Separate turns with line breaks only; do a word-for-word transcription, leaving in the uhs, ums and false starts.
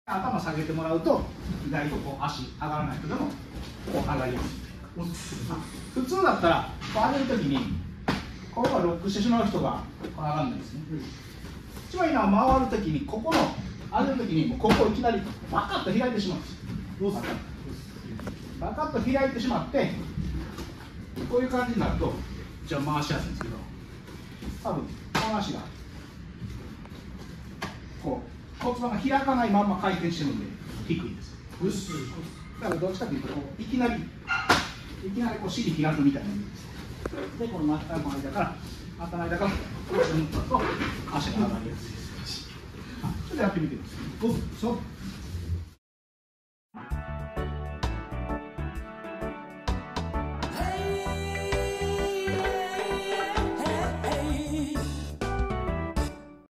頭下げてもらうと意外とこう足上がらない人でもこう上がりやすい。普通だったらこう上げるときにここがロックしてしまう人が上がらないですね。一番いいのは回るときにここの上げるときにもうここをいきなりバカッと開いてしまうんです。バカッと開いてしまってこういう感じになるとじゃあ回しやすいんですけど、多分この足がこう骨盤が開かないまま回転してるんで低いです。だからどっちかというとこういきなりいきなりこう尻開くみたいなイメージです。でこの股の間から股の間からこうして持ったと足が上がりやすいです。ちょっとやってみてください。